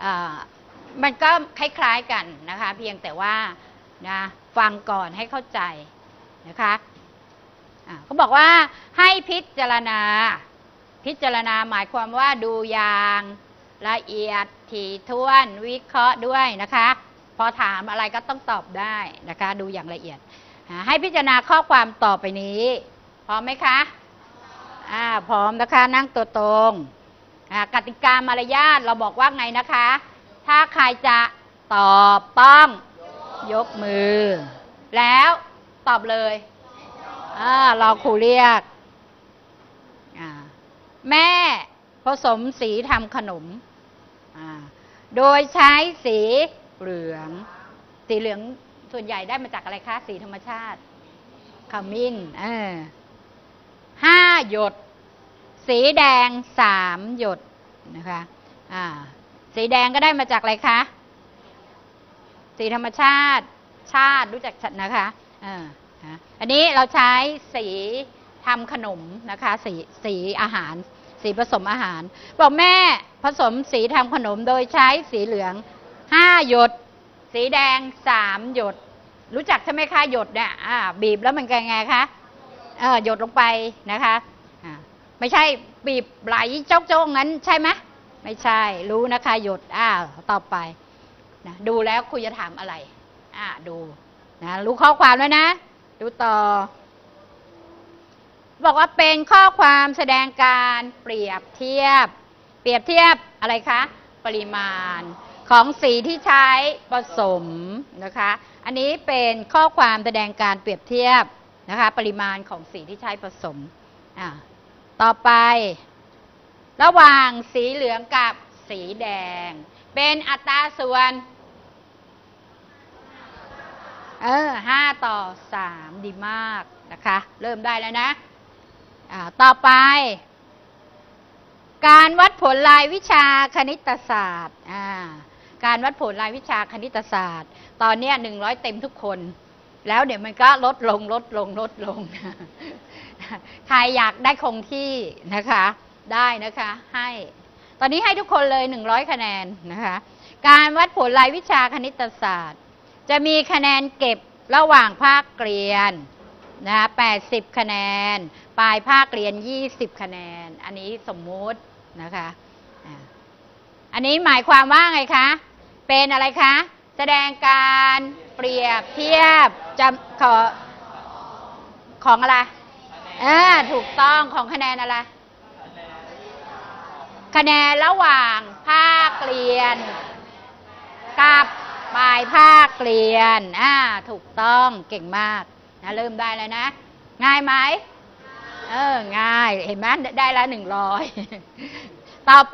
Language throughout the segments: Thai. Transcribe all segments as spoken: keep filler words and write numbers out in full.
มันก็คล้ายๆกันนะคะเพียงแต่ว่านะฟังก่อนให้เข้าใจนะคะเขาบอกว่าให้พิจารณาพิจารณาหมายความว่าดูอย่างละเอียดถี่ถ้วนวิเคราะห์ด้วยนะคะพอถามอะไรก็ต้องตอบได้นะคะดูอย่างละเอียดให้พิจารณาข้อความต่อไปนี้พร้อมไหมคะอ่าพร้อมนะคะนั่งตัวตรงกติกามารยาทเราบอกว่าไงนะคะถ้าใครจะตอบต้องยกมือแล้วตอบเลยอ่าเราครูเรียกแม่ผสมสีทำขนมโดยใช้สีเหลืองสีเหลืองส่วนใหญ่ได้มาจากอะไรคะสีธรรมชาติขมิ้นเออห้าหยดสีแดงสามหยดนะคะอ่าสีแดงก็ได้มาจากอะไรคะสีธรรมชาติชาติรู้จักนะคะอ่าอันนี้เราใช้สีทำขนมนะคะสีสีอาหารสีผสมอาหารบอกแม่ผสมสีทำขนมโดยใช้สีเหลืองห้าหยดสีแดงสามหยดรู้จักใช่ไหมคะหยดเนี่ยอ่าบีบแล้วมันไงคะเออหยดลงไปนะคะอ่าไม่ใช่บีบไหลโจ๊กๆงั้นใช่ไหมไม่ใช่รู้นะคะหยดอ่าต่อไปนะดูแล้วครูจะถามอะไรอ่าดูนะรู้ข้อความแล้วนะดูต่อบอกว่าเป็นข้อความแสดงการเปรียบเทียบเปรียบเทียบอะไรคะปริมาณของสีที่ใช้ผสมนะคะอันนี้เป็นข้อความแสดงการเปรียบเทียบนะคะปริมาณของสีที่ใช้ผสมอ่าต่อไประหว่างสีเหลืองกับสีแดงเป็นอัตราส่วนเออห้าต่อสามดีมากนะคะเริ่มได้แล้วนะอ่าต่อไปการวัดผลรายวิชาคณิตศาสตร์อ่าการวัดผลรายวิชาคณิตศาสตร์ตอนนี้หนึ่งร้อยเต็มทุกคนแล้วเดี๋ยวมันก็ลดลงลดลงลดลงใครอยากได้คงที่นะคะได้นะคะให้ตอนนี้ให้ทุกคนเลยหนึ่งร้อยคะแนนนะคะการวัดผลรายวิชาคณิตศาสตร์จะมีคะแนนเก็บระหว่างภาคเรียนนะคะแปดสิบคะแนนปลายภาคเรียนยี่สิบคะแนนอันนี้สมมุตินะคะอันนี้หมายความว่าไงคะเป็นอะไรคะแสดงการเปรียบเทียบจำขอของอะไรเออถูกต้องของคะแนนอะไรคะแนนระหว่างภาคเรียนกับปลายภาคเรียนอ่าถูกต้องเก่งมากนะเริ่มได้แล้วนะง่ายไหมเออง่ายเห็นไหมได้แล้วหนึ่งร้อยต่อไป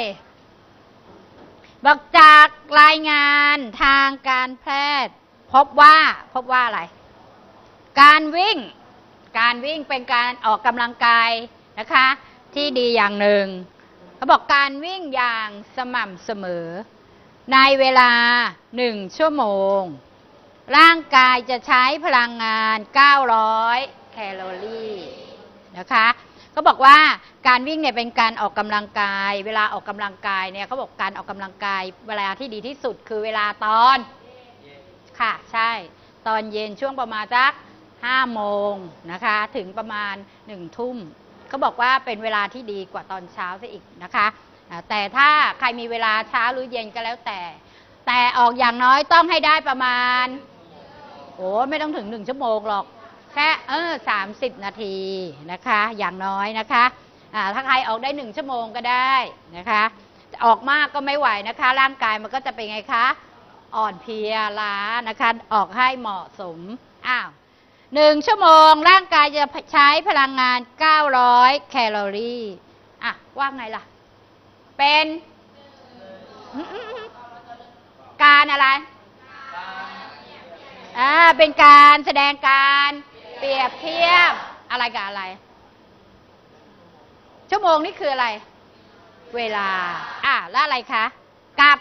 บอกจากรายงานทางการแพทย์พบว่าพบว่าอะไรการวิ่งการวิ่งเป็นการออกกำลังกายนะคะที่ดีอย่างหนึ่งเขาบอกการวิ่งอย่างสม่ำเสมอในเวลาหนึ่งชั่วโมงร่างกายจะใช้พลังงานเก้าร้อยแคลอรี่นะคะเขาบอกว่าการวิ่งเนี่ยเป็นการออกกำลังกายเวลาออกกำลังกายเนี่ยเขาบอกการออกกำลังกายเวลาที่ดีที่สุดคือเวลาตอนค่ะใช่ตอนเย็นช่วงประมาณสักห้าโมงนะคะถึงประมาณหนึ่งทุ่มเขาบอกว่าเป็นเวลาที่ดีกว่าตอนเช้าซะอีกนะคะแต่ถ้าใครมีเวลาเช้าหรือเย็นก็แล้วแต่แต่ออกอย่างน้อยต้องให้ได้ประมาณโอ้ไม่ต้องถึงหนึ่งชั่วโมงหรอกแค่เออสามสิบนาทีนะคะอย่างน้อยนะคะอ่าถ้าใครออกได้หนึ่งชั่วโมงก็ได้นะคะออกมากก็ไม่ไหวนะคะร่างกายมันก็จะเป็นไงคะอ่อนเพลียล้านะคะออกให้เหมาะสมอ้าวหนึ่งชั่วโมงร่างกายจะใช้พลังงานเก้าร้อยแคลอรี่อ่ะว่าไงล่ะเป็นการอะไรอ่าเป็นการแสดงการเปรียบเทียบอะไรกับอะไรชั่วโมงนี่คืออะไรเวลาอ่ะแล้วอะไรคะกับ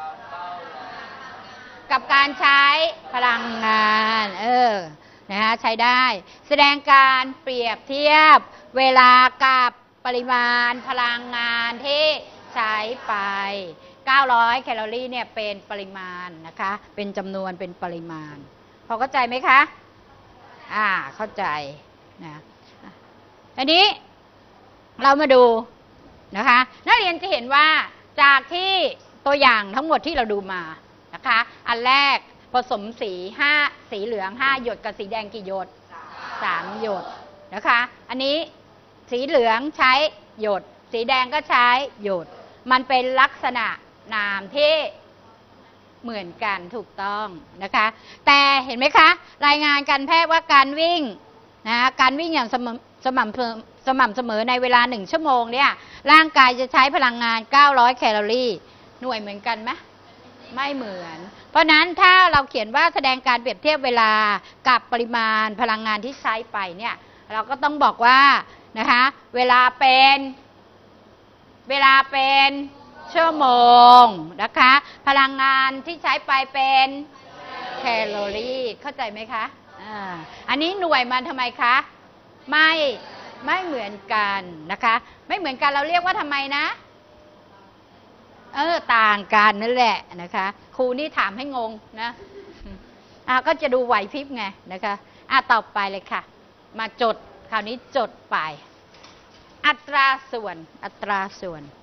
กับการใช้พลังงานเออนะคะใช้ได้แสดงการเปรียบเทียบเวลากับปริมาณพลังงานที่ใช้ไปเก้าร้อยแคลอรี่เนี่ยเป็นปริมาณนะคะเป็นจำนวนเป็นปริมาณพอเข้าใจไหมคะอ่าเข้าใจนะอันนี้เรามาดูนะคะนักเรียนจะเห็นว่าจากที่ตัวอย่างทั้งหมดที่เราดูมานะคะอันแรกผสมสีห้าสีเหลืองห้าหยดกับสีแดงกี่หยดสามหยดนะคะอันนี้สีเหลืองใช้หยดสีแดงก็ใช้หยดมันเป็นลักษณะนามที่เหมือนกันถูกต้องนะคะแต่เห็นไหมคะรายงานการแพทย์ว่าการวิ่งนะการวิ่งอย่างสม่ำสม่ำสม่ำเสมอในเวลาหนึ่งชั่วโมงเนี่ยร่างกายจะใช้พลังงานเก้าร้อยแคลอรี่หน่วยเหมือนกันไหมไม่เหมือนเพราะนั้นถ้าเราเขียนว่าแสดงการเปรียบเทียบเวลากับปริมาณพลังงานที่ใช้ไปเนี่ยเราก็ต้องบอกว่านะคะเวลาเป็นเวลาเป็นชั่วโมงนะคะพลังงานที่ใช้ไปเป็นแคลอรี่เข้าใจไหมคะอ่าอันนี้หน่วยมันทำไมคะไม่ไม่เหมือนกันนะคะไม่เหมือนกันเราเรียกว่าทำไมนะเออต่างกันนั่นแหละนะคะครูนี่ถามให้งงนะอ่าก็จะดูไหวพริบไงนะคะอ่ะต่อไปเลยค่ะมาจดคราวนี้จดไปอัตราส่วนอัตราส่วน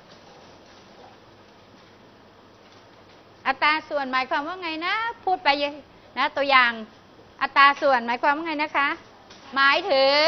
อัตราส่วนหมายความว่าไงนะพูดไปนะตัวอย่างอัตราส่วนหมายความว่าไงนะคะหมายถึง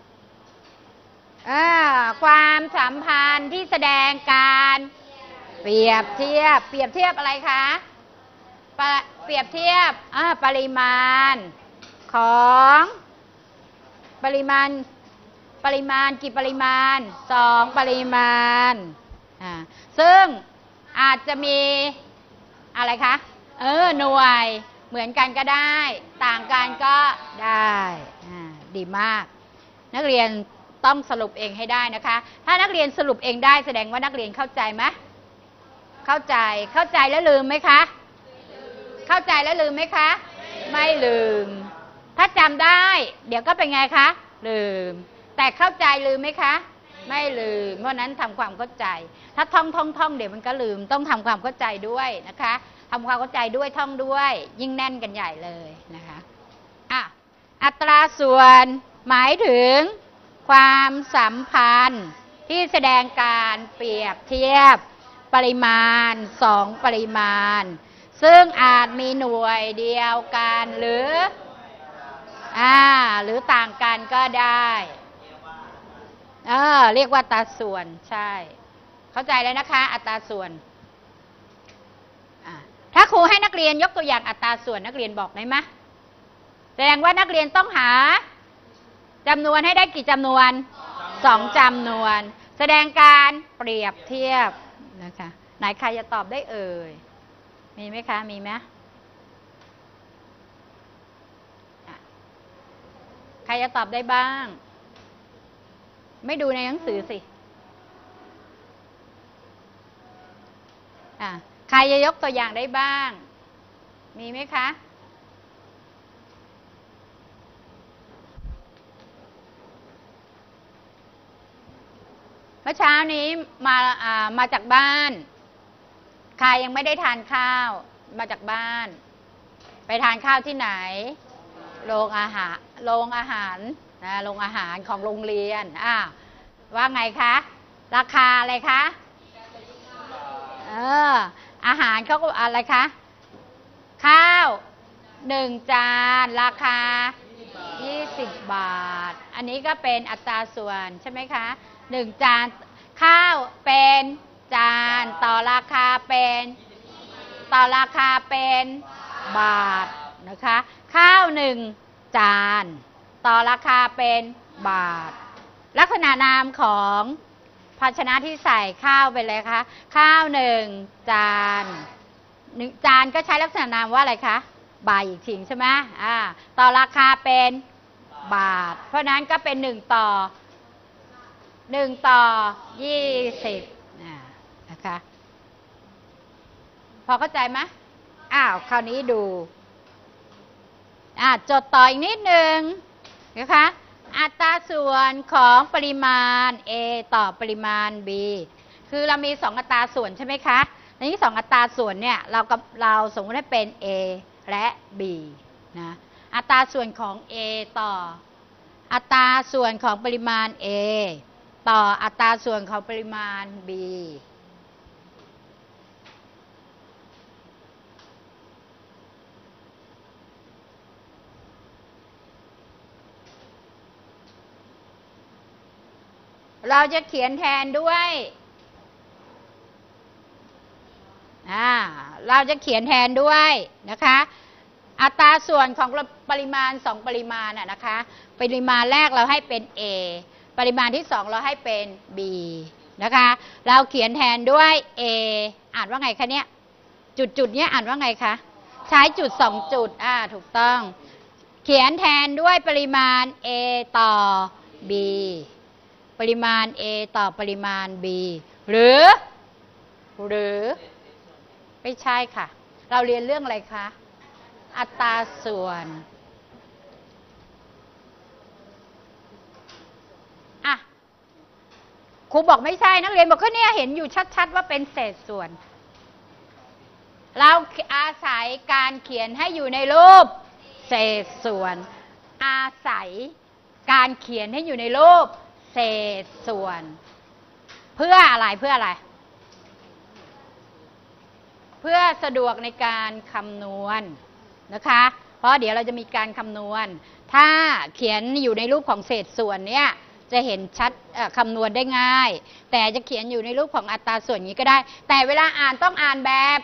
ความสัมพันธ์ที่แสดงการเปรียบเทียบเปรียบเทียบอะไรคะเปรียบเทียบปริมาณของปริมาณปริมาณกี่ปริมาณสองปริมาณซึ่งอาจจะมีอะไรคะเออหน่วยเหมือนกันก็ได้ต่างกันก็ได้ดีมากนักเรียนต้องสรุปเองให้ได้นะคะถ้านักเรียนสรุปเองได้แสดงว่านักเรียนเข้าใจไหมเข้าใจเข้าใจแล้วลืมไหมคะเข้าใจแล้วลืมไหมคะไม่ลืมถ้าจำได้เดี๋ยวก็เป็นไงคะลืมแต่เข้าใจลืมไหมคะไม่ลืมเพราะนั้นทำความเข้าใจถ้าท่องท่องท่องเดี๋ยวมันก็ลืมต้องทำความเข้าใจด้วยนะคะทำความเข้าใจด้วยท่องด้วยยิ่งแน่นกันใหญ่เลยนะคะอ่ะอัตราส่วนหมายถึงความสัมพันธ์ที่แสดงการเปรียบเทียบปริมาณสองปริมาณซึ่งอาจมีหน่วยเดียวกันหรืออ่าหรือต่างกันก็ได้เออเรียกว่าอัตราส่วนใช่เข้าใจแล้วนะคะอัตราส่วนถ้าครูให้นักเรียนยกตัวอย่างอัตราส่วนนักเรียนบอกได้ไหมแสดงว่านักเรียนต้องหาจำนวนให้ได้กี่จำนวนสองจำนวนแสดงการเปรียบเทียบนะคะไหนใครจะตอบได้เอ่ยมีไหมคะมีไหมใครจะตอบได้บ้างไม่ดูในหนังสือสิอ่ะใครจะยกตัวอย่างได้บ้างมีไหมคะเมื่อเช้านี้มาอ่ามาจากบ้านใครยังไม่ได้ทานข้าวมาจากบ้านไปทานข้าวที่ไหนโรงอาหารโรงอาหารนะโรงอาหารของโรงเรียนอ่าว่าไงคะราคาอะไรคะเอออาหารเขาก็อะไรคะข้าวหนึ่งจานราคายี่สิบบาทอันนี้ก็เป็นอัตราส่วนใช่ไหมคะหนึ่งจานข้าวเป็นจานต่อราคาเป็นต่อราคาเป็นบาทนะคะข้าวหนึ่งจานต่อราคาเป็นบาทลักษณะนามของภาชนะที่ใส่ข้าวไปเลยคะข้าวหนึ่งจานหนึ่งจานก็ใช้ลักษณะนามว่าอะไรคะบาทอีกทีใช่ไหมอ่าต่อราคาเป็นบาทเพราะนั้นก็เป็นหนึ่งต่อหนึ่งต่อยี่สิบนะคะพอเข้าใจไหมอ้าวคราวนี้ดูอ่าจดต่ออีกนิดนึงนะคะอัตราส่วนของปริมาณ A ต่อปริมาณ B คือเรามีสองอัตราส่วนใช่ไหมคะในที่สองอัตราส่วนเนี่ยเรากับเราสมมติให้เป็น A และ B นะอัตราส่วนของ A ต่ออัตราส่วนของปริมาณ A ต่ออัตราส่วนของปริมาณ B เราจะเขียนแทนด้วยอ่าเราจะเขียนแทนด้วยนะคะอัตราส่วนของปริมาณสองปริมาณน่ะนะคะปริมาณแรกเราให้เป็น A ปริมาณที่สองเราให้เป็น B นะคะเราเขียนแทนด้วย A อ่านว่าไงคะเนี่ยจุดจุดเนี้ยอ่านว่าไงคะใช้จุดสองจุดอ่าถูกต้องเขียนแทนด้วยปริมาณ A ต่อ B ปริมาณ A ต่อปริมาณ B หรือหรือไม่ใช่ค่ะเราเรียนเรื่องอะไรคะอัตราส่วนอ่ะครูบอกไม่ใช่นักเรียนบอกก็เนี่ยเห็นอยู่ชัดๆว่าเป็นเศษส่วนเราอาศัยการเขียนให้อยู่ในรูปเศษส่วนอาศัยการเขียนให้อยู่ในรูปเศษส่วนเพื่ออะไรเพื่ออะไรเพื่อสะดวกในการคำนวณนะคะเพราะเดี๋ยวเราจะมีการคำนวณถ้าเขียนอยู่ในรูปของเศษส่วนเนี่ยจะเห็นชัดคำนวณได้ง่ายแต่จะเขียนอยู่ในรูปของอัตราส่วนนี้ก็ได้แต่เวลาอ่านต้องอ่านแบบ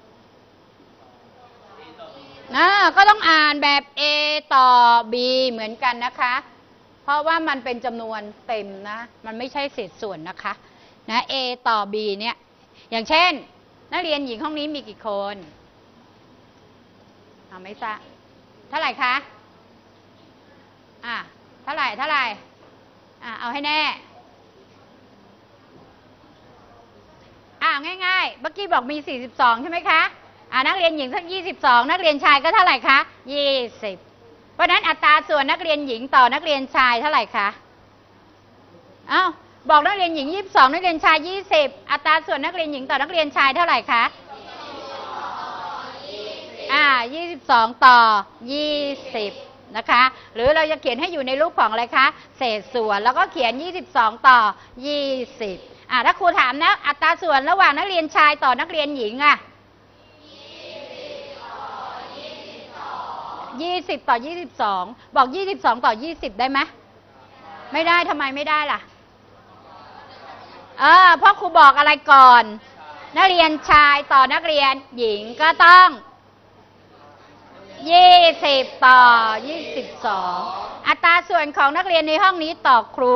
นะก็ต้องอ่านแบบ A ต่อ B เหมือนกันนะคะเพราะว่ามันเป็นจำนวนเต็มนะมันไม่ใช่เศษส่วนนะคะนะ A ต่อ B เนี่ยอย่างเช่นนักเรียนหญิงห้องนี้มีกี่คนเอาไม่ทราบเท่าไหร่คะอ่ะเท่าไหร่เท่าไหร่อ่ะเอาให้แน่อ่ะง่ายๆเมื่อกี้บอกมีสี่สิบสองใช่ไหมคะอ่ะนักเรียนหญิงสักยี่สิบสองนักเรียนชายก็เท่าไหร่คะยี่สิบเพราะนั้นอัตราส่วนนักเรียนหญิงต่อนักเรียนชายเท่าไหร่คะเอ้าบอกนักเรียนหญิงยี่สิบสองนักเรียนชายยี่สิบอัตราส่วนนักเรียนหญิงต่อนักเรียนชายเท่าไหร่คะอ่ายี่สิบสองต่อยี่สิบนะคะหรือเราจะเขียนให้อยู่ในรูปของอะไรคะเศษส่วนแล้วก็เขียนยี่สิบสองต่อยี่สิบอ่าถ้าครูถามนะอัตราส่วนระหว่างนักเรียนชายต่อนักเรียนหญิงอ่ะยี่สิบต่อยี่สิบสองบอกยี่สิบสองต่อยี่สิบได้ไหมไม่ได้ทำไมไม่ได้ล่ะเออเพราะครูบอกอะไรก่อนนักเรียนชายต่อนักเรียนหญิงก็ต้องยี่สิบต่อยี่สิบสองอัตราส่วนของนักเรียนในห้องนี้ต่อครู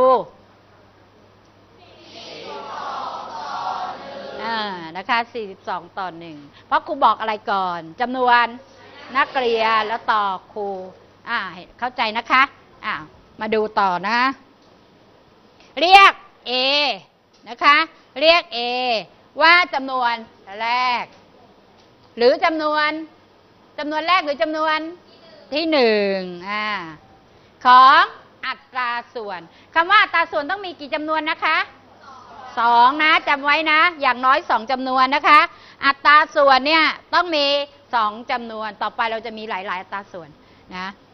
อ่านะคะสี่สิบสองต่อหนึ่งเพราะครูบอกอะไรก่อนจำนวนนักเรียนแล้วต่อครูอ่าเข้าใจนะคะอ่ามาดูต่อนะเรียก A นะคะเรียก A ว่าจำนวนแรกหรือจำนวนจำนวนแรกหรือจำนวนที่หนึ่งอ่าของอัตราส่วนคำว่าอัตราส่วนต้องมีกี่จำนวนนะคะสองนะจำไว้นะอย่างน้อยสองจำนวนนะคะอัตราส่วนเนี่ยต้องมีสองจำนวนต่อไปเราจะมีหลายๆอัตราส่วนนะ